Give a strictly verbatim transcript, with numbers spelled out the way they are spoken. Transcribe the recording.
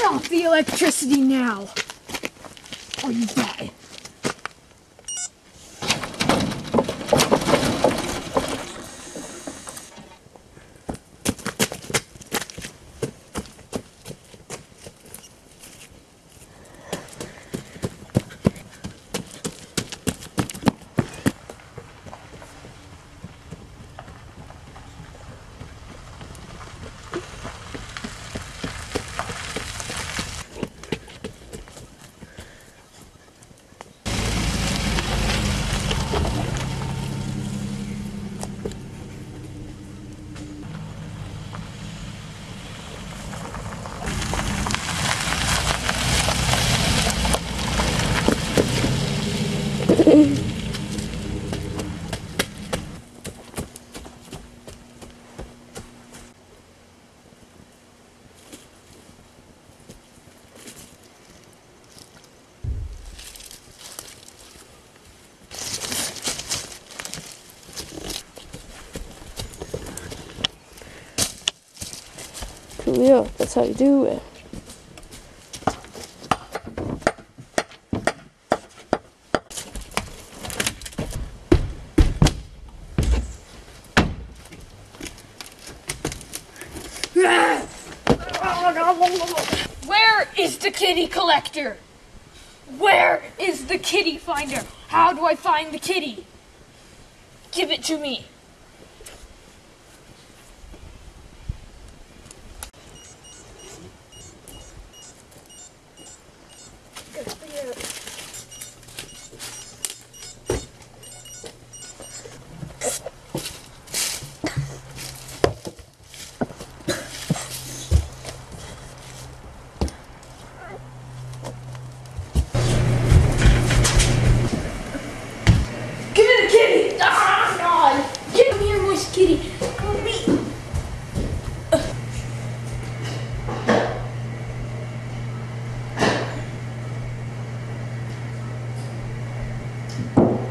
off the electricity now, or you die. Yeah, that's how you do it. Where is the kitty collector? Where is the kitty finder? How do I find the kitty? Give it to me. Kitty, come me. Uh.